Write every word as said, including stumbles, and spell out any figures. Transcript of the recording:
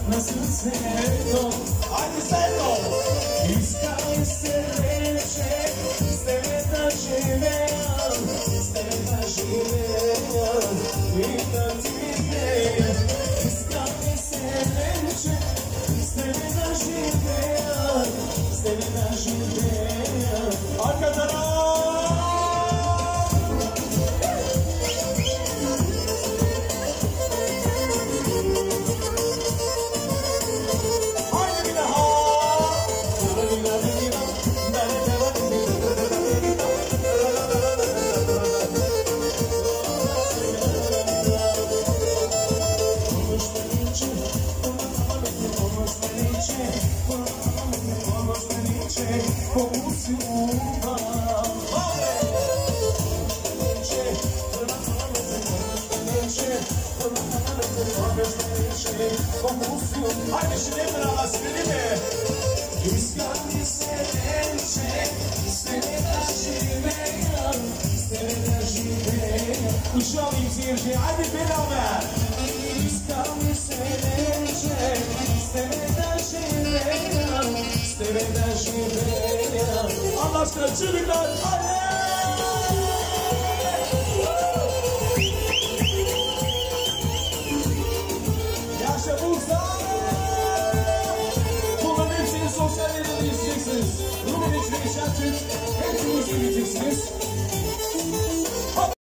nasıl sevdom. Hadi sevdom. İskal istemeçek, istemeden şiveyan, istemeden şiveyan, İnatiyem. İskal istemeçek, istemeden şiveyan, istemeden şiveyan. Arka taraf. Hadi şimdi hep beraber söyleyeyim mi? İskal istemeçek, istemeden şiveyan, istemeden şiveyan. Kuşu alayım seyirciye. Hadi beraber. İskal istemeçek, istemeden şiveyan, istemeden şiveyan. Allah aşkına çığlıklar. Hadi. Yaşa Bursa. Bunların hepsini sosyal medyada izleyeceksiniz. Rumen içine geçen Türk hepsini izleyeceksiniz.